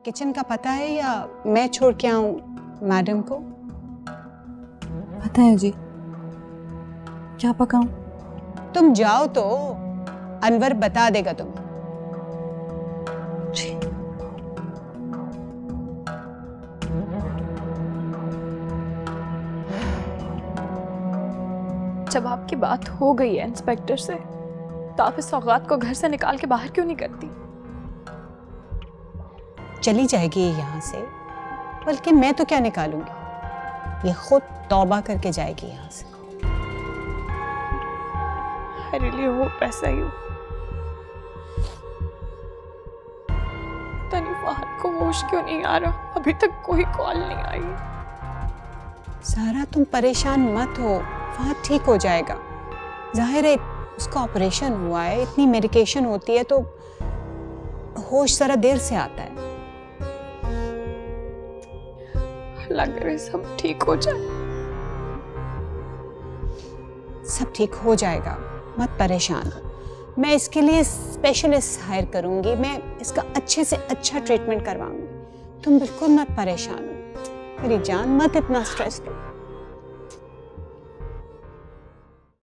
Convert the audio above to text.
Kitchen का पता है या मैं छोड़ के आऊं मैडम को? पता है जी। क्या पकाऊं? तुम जाओ तो अनवर बता देगा तुम्हें। जी। जब आपकी बात हो गई है इंस्पेक्टर से, तो आप इस सौगात को घर से निकाल के बाहर क्यों नहीं करती? चली जाएगी ये यहाँ से, बल्कि मैं तो क्या निकालूंगी, ये खुद तौबा करके जाएगी यहाँ से। I really hope ऐसा ही हो। पता नहीं फहद को होश क्यों नहीं आ रहा, अभी तक कोई कॉल नहीं आई। सारा तुम परेशान मत हो, फहद ठीक हो जाएगा। जाहिर है उसका ऑपरेशन हुआ है, इतनी मेडिकेशन होती है तो होश जरा देर से आता है। अल्लाह करे सब ठीक हो जाए। सब ठीक हो जाएगा, मत परेशान हो। मैं इसके लिए स्पेशलिस्ट हायर करूंगी, मैं इसका अच्छे से अच्छा ट्रीटमेंट करवाऊंगी। तुम बिल्कुल मत परेशान हो मेरी जान, मत इतना स्ट्रेस लो।